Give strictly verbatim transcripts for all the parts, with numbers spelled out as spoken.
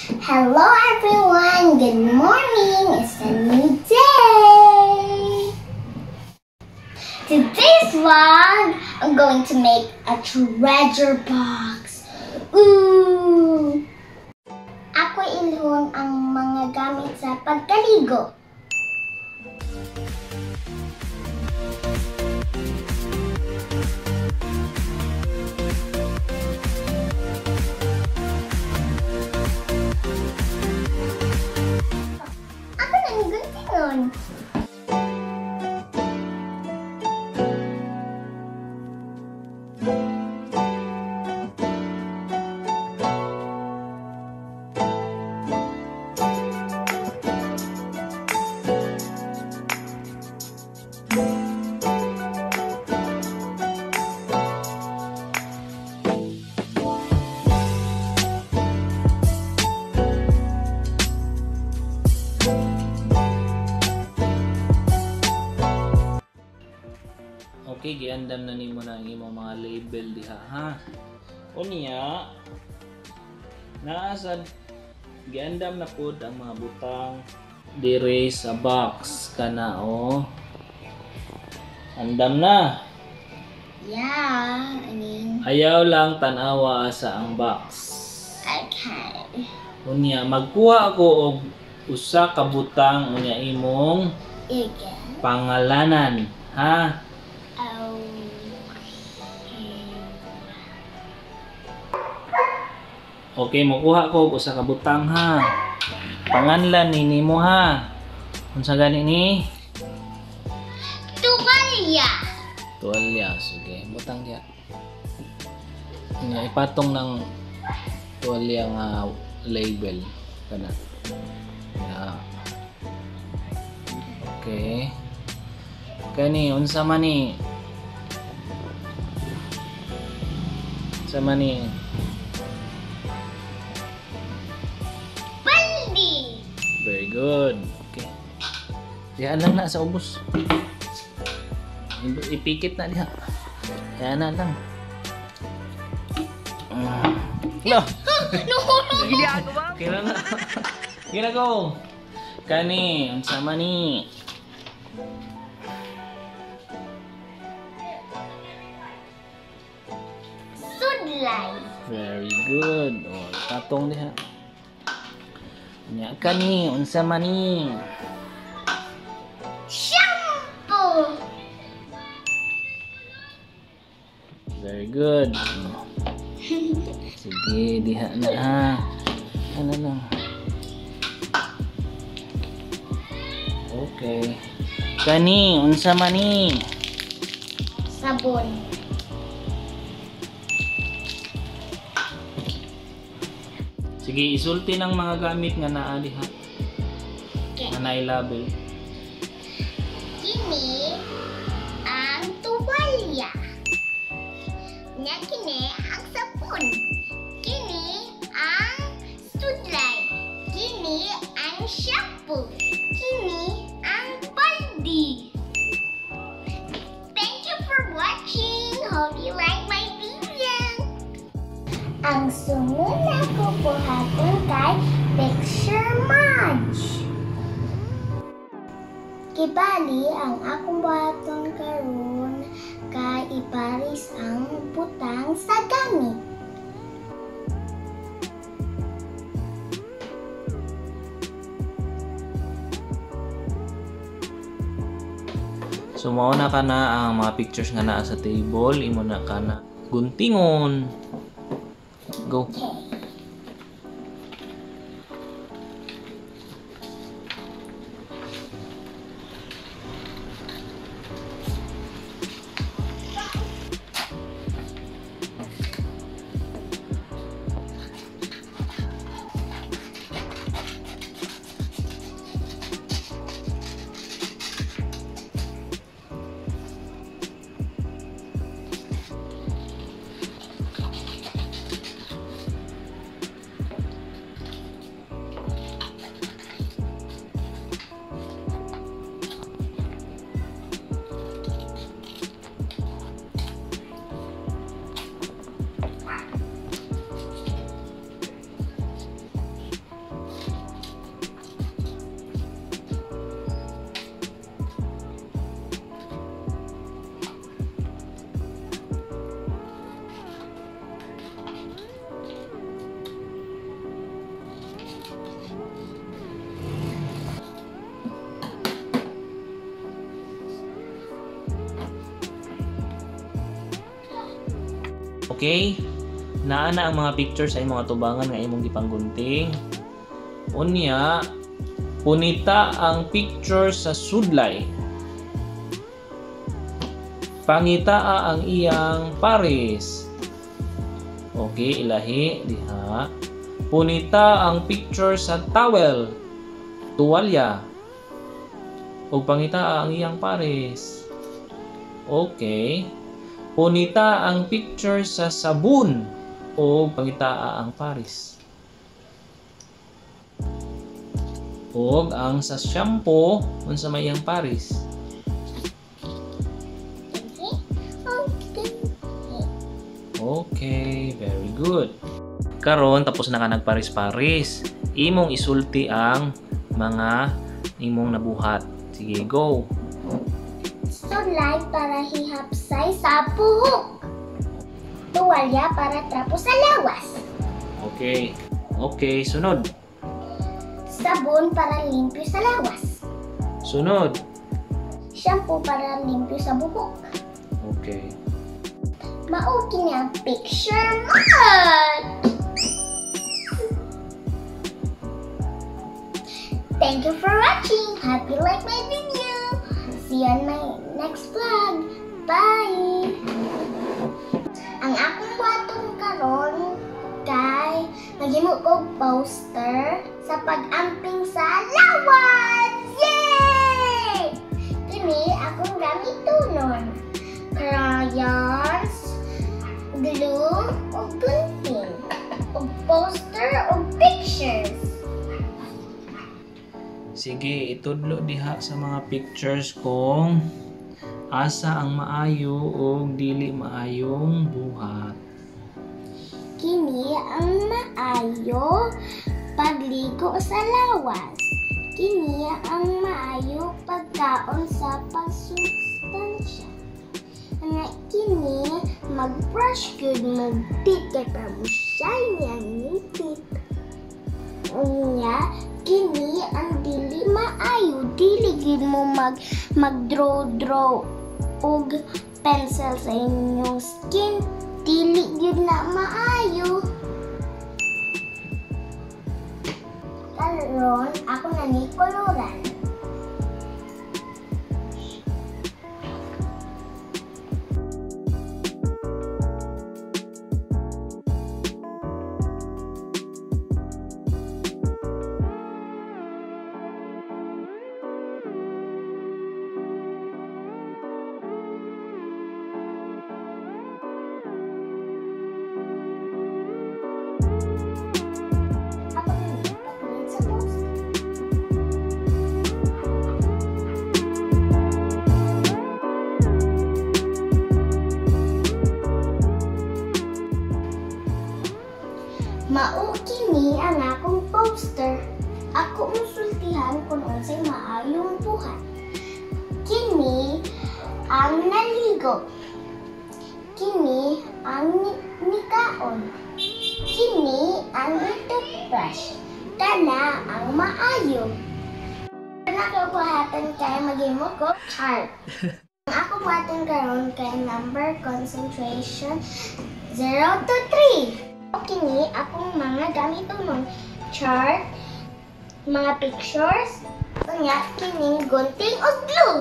Hello everyone! Good morning! It's a new day! Today's vlog, I'm going to make a treasure box. Ooh! Ako ilhon ang mga gamit sa pagkaligo. Ako nang guntingon. Okay, giandam na nimo na ang imong mga label diha, ha? Unya, naasad giandam na pud ang mga butang dire sa box kana o. Andam na. Yeah, I mean... Ayaw lang tanawa sa ang box. Okay. Unya, magkuha ako og usa ka butang unya imong Again. pangalanan, ha? Okay, makuha ko usa ka butang, ha. Panganlan ni nimo, ha. Unsa gani ni? Tuwalya. Tuwalya, sige. Butang diha. Nga ipatong ng tuwalya nga label kana. Ya. Okay. Kani unsa man ni? Unsa man ni? Very good. Okay. Diyan lang na sa ubos. Ipikit na diha. Diyan na lang. No. No. Kira na. Kira go. Kani, unsa man ni? Sudlay. Very good. Oh, tatong diha. Nya kani unsa man ni? Shampoo. Very good. Sige, diha na ha. Ano lang. Okay. Kani unsa man ni? Sabon. Sige, isulti ng mga gamit nga naa diha. Okay. Nga nailabel. Kini ang tuwalya. Nya kini ang sabon. Kini ang sudlay. Kini ang shampoo. Kini ang baldi. Thank you for watching. Hope you like my video. Ang sunod na kukuhaton kay Picture Mudge. Kibali ang akong buhaton karon kay iparis ang butang sa gamit. So mao na kana ang mga pictures nga naa sa table, imo na kana guntingon. Go. Okay. Okay? Naa na ang mga pictures sa imong atubangan nga imong gipanggunting. Unya, punita ang picture sa sudlay. Pangitaa ang iyang pares. Okay, ilahi diha. Punita ang picture sa towel, tuwalya. Ug pangitaa ang iyang pares. Okay. Punita ang picture sa sabon o pangitaa ang pares. Og ang sa shampoo unsa may iyang pares. Okay, very good. Karon tapos na ka nagparis-paris. Imong isulti ang mga imong nabuhat. Sige, go. Sulay para hihapsay sa buhok. Tuwalya para trapo sa lawas. Okay. Okay, sunod. Sabon para limpyo sa lawas. Sunod. Shampoo para limpyo sa buhok. Okay. Mao kini ang picture mod. Thank you for watching. Hope you like my video. See you on my next vlog. Bye! Ang akong buhaton karon kay naghimo ko poster sa pag-amping sa lawas! Yay! Kini akong gamiton. Crayons, glue, o gunting, o poster, o pictures. Sige, itudlo diha sa mga pictures kung asa ang maayo o dili maayong buhat. Kini ang maayo pagligo sa lawas. Kini ang maayo pagkaon sa pagsustansya. Nga kini mag-brush good mag-teeth kay para mo shine ang teeth. Unya, kini ang dili maayo, dili gid mo mag mag-draw-draw og pencil sa inyong skin, dili gid na maayo. Karon ako na ni koloran. Mao kini ang akong poster. Ako musultihan kung unsay maayong buhat. Kini ang naligo. Kini ang nikaon. Kini ang toothbrush. Kana ang maayo. Nakabuhatan kay maghimo ko chart. Ang ako buhatan karon kay number concentration zero to three. Kini akong mga gamiton chart, mga pictures, unya kining gunting o glue.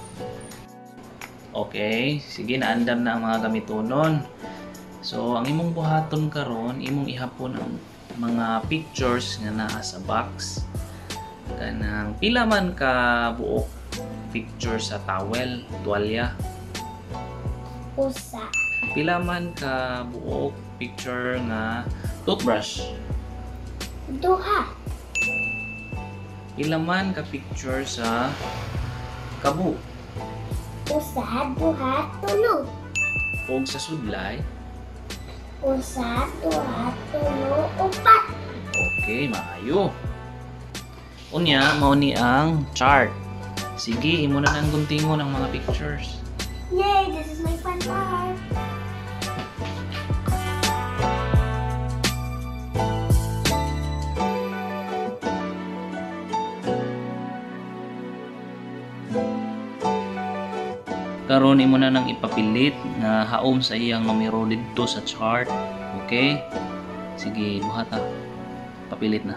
Okay, sige naandam na ang mga gamitonon. So ang imong buhaton karon, imong ihapon ang mga pictures nga naa sa box. Kanang pila man ka buok picture sa towel, tuwalya. Usa. Pila man ka buok picture nga toothbrush. Duha. Pila man ka picture sa kabu. Usa, duha, tulo. Og sa sudlay. Usa, duha, tulo, upat. Okay, maayo. Unya, mao ni ang chart. Sige, imo na nang guntingon ang mga pictures. Yay! This is my fun part. karon imo na nang ipapilit nga haom sa iyang numero didto sa chart. Okay? Sige, buhat ta. Papilit na.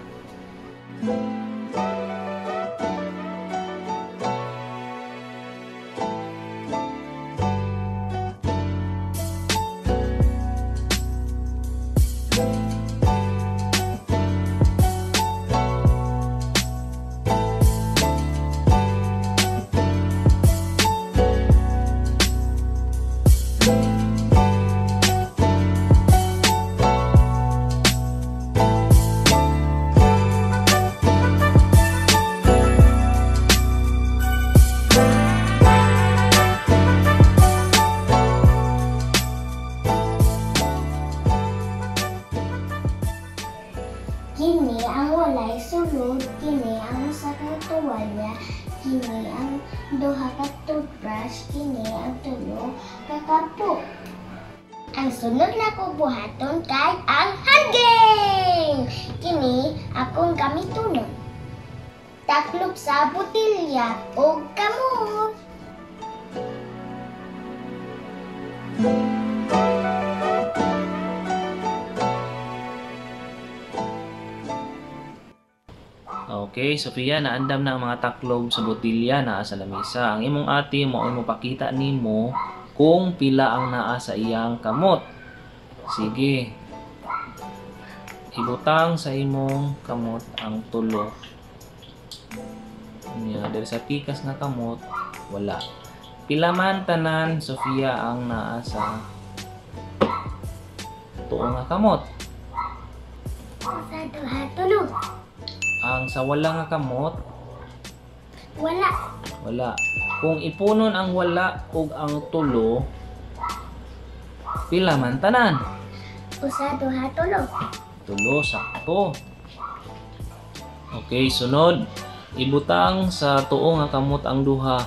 Kini ang walay sulod, kini ang usa ka tuwalya, kini ang duha ka toothbrush, kini ang tulo ka kapo. Ang sunod na ko buhaton kay ang hanging. Kini akong gamitonon. Taklob sa botilya o kamot. Okay, Sofia, naandam na ang mga taklob sa botilya naa sa lamesa. Ang imong ate mo imo pakita nimo kung pila ang naa sa iyang kamot. Sige. Ibutang sa imong kamot ang tulo. Nya diri sa pikas nga kamot, wala. Pila man tanan, Sofia, ang naa sa tuo nga kamot? Usa, duha, tulo. Ang sa wala nga kamot, Wala. wala. Kung ipunon ang wala ug ang tulo, pila man tanan? Usa, duha, tulo. Tulo, sakto. Okay, sunod. Ibutang sa tuo nga kamot ang duha.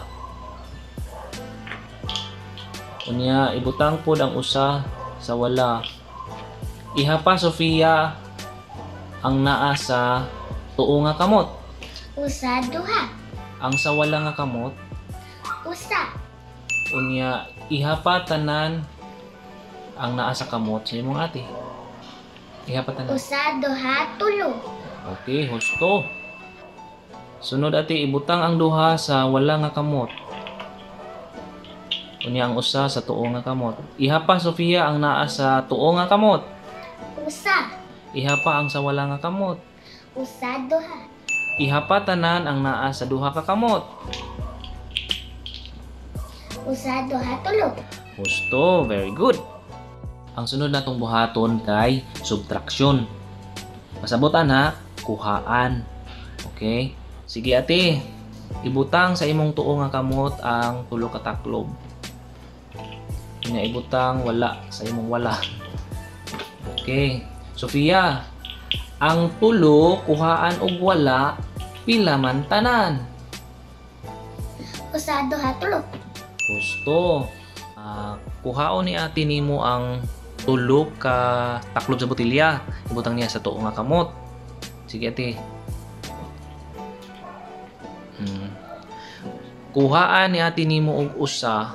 Unya, ibutang pod ang usa sa wala. Ihapa, Sofia, ang naa sa tuo nga kamot. Usa, duha. Ang sa wala nga kamot, Usa. unya ihapa tanan ang naa sa kamot sa imong ate. Ihapa tanan. Usa, duha, tulo. Okay, husto. Sunod ate, ibutang ang duha sa wala nga kamot. Unya ang usa sa tuo nga kamot. Ihapa, Sofia, ang naa sa tuo nga kamot. Usa. Ihapa ang sa wala nga kamot. Usa, duha. Ihapa tanan ang naa sa duha ka kamot. Usa, duha, tulo. Husto, very good. Ang sunod natong buhaton kay subtraction. Masabutan ha, kuhaan. Okay? Sige ate, ibutang sa imong tuo nga kamot ang tulo ka taklob. Nga ibutang wala sa imong wala. Okay. Sofia, ang tulo kuhaan og wala, pila man tanan? Usa, duha, tulo. Gusto. Uh, kuhaon ni ate nimo ang tulo ka taklob sa botilya. Ibutang niya sa tuo nga kamot. Sige ate. Hmm. Kuhaan ni ate nimo og usa,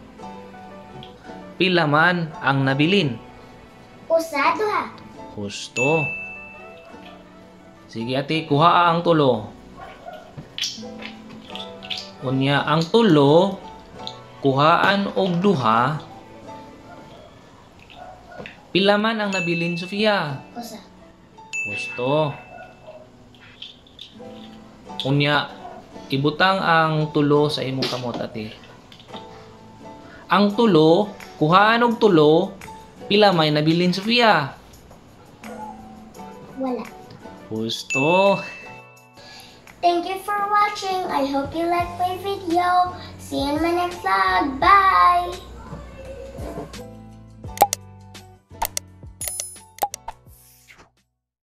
pila man ang nabilin? Usa, duha. Gusto. Sige ate, kuha ang tulo. Unya, ang tulo, kuhaan og duha, pila man ang nabilin, Sofia? Usa. Gusto. Unya, ibutang ang tulo sa imong kamot ate. Ang tulo, kuhaan og tulo, pila may nabilin, Sofia? Wala. Gusto. Thank you for watching. I hope you liked my video. See you in my next vlog. Bye!